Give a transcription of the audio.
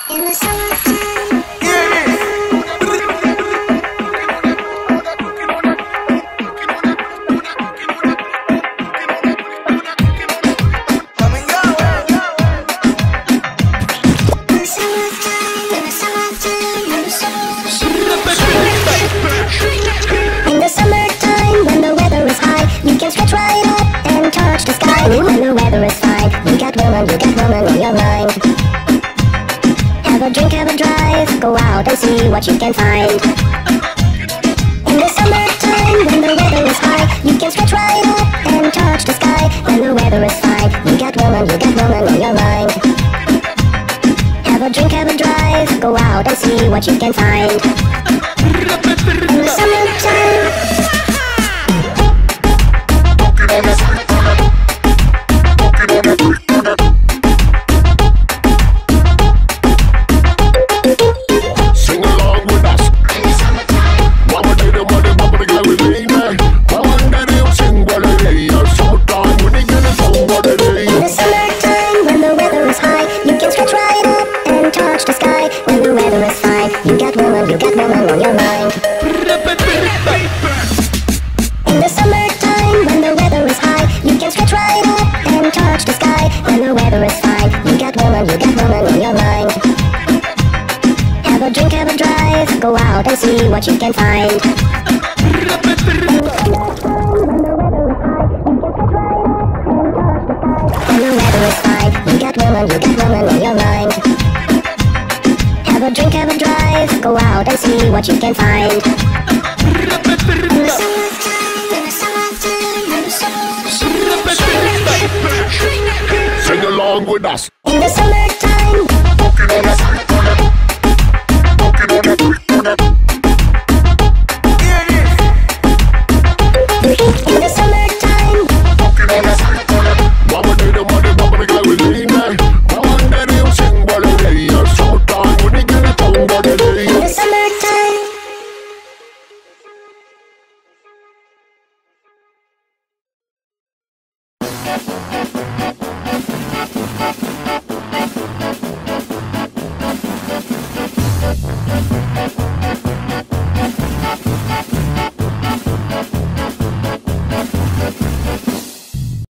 In the summertime. In the summertime, when the weather is high, you can stretch right up and touch the sky. When the weather is fine, you got woman on your mind. Have a drink, have a drive, go out and see what you can find. In the summertime, when the weather is high, you can stretch right up and touch the sky. When the weather is fine, you got woman on your mind. Have a drink, have a drive, go out and see what you can find. In the summertime. Sing along with us. Mama did it, mother, mama, the guy with me, man. Mama did it, sing what it is. Summertime, when they get it, song what it is. In the summertime, when the weather is high, you can stretch right up and touch the sky. When the weather is fine, you got woman on your mind. In the summertime, when the weather is high, you can stretch right up and touch the sky. When the weather is fine, you got woman on your mind. Have a drink, have a drive, go out and see what you can find. When the weather is fine, you got woman on your mind. Have a drink, have a drive, go out and see what you can find. In the Sing along with us. In the summertime.